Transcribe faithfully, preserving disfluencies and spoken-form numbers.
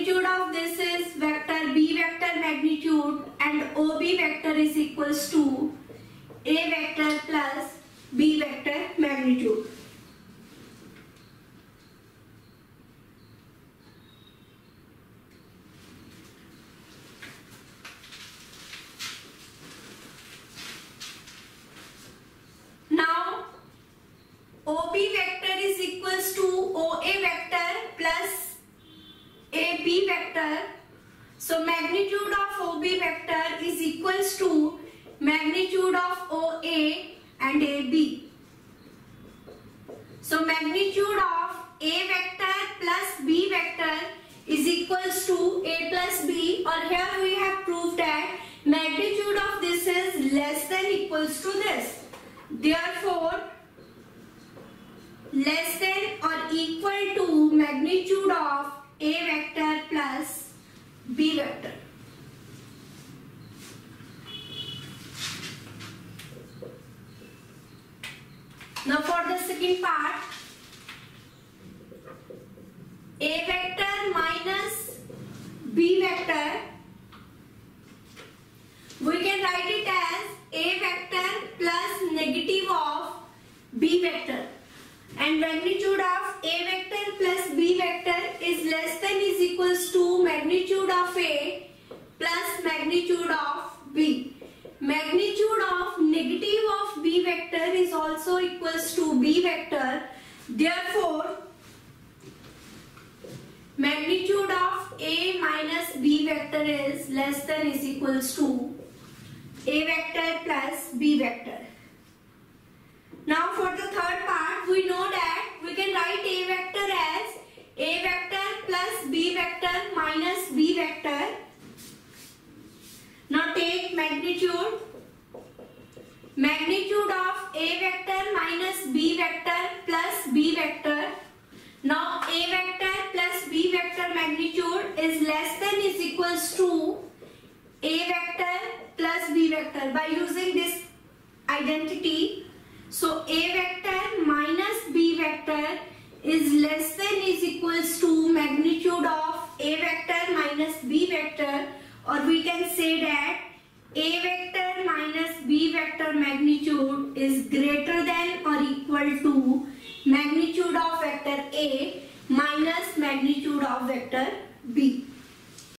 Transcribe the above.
magnitude of this is vector B vector magnitude, and O B vector is equals to A vector plus B vector magnitude. Now O B vector is equals to O A vector plus A B vector. So magnitude of O B vector is equals to magnitude of O A and A B. So magnitude of A vector plus B vector is equals to A plus B, or here we have proved that magnitude of this is less than equals to this. Therefore, less than or equal to magnitude of A vector plus B vector. Now for the second part, A vector minus B vector, we can write it as A vector plus negative of B vector, and magnitude of A vector plus B vector is less than is equals to magnitude of A plus magnitude of B. Magnitude of negative of B vector is also equals to B vector. Therefore, magnitude of A minus B vector is less than is equals to A vector plus B vector. Now for the third part, we know that we can write A vector as A vector plus B vector minus B vector. Now take magnitude. Magnitude of A vector minus B vector plus B vector. Now A vector plus B vector magnitude is less than is equals to A vector plus B vector by using this identity. So A vector minus B vector is less than is equals to magnitude of A vector minus B vector, or we can say that A vector minus B vector magnitude is greater than or equal to magnitude of vector A minus magnitude of vector B.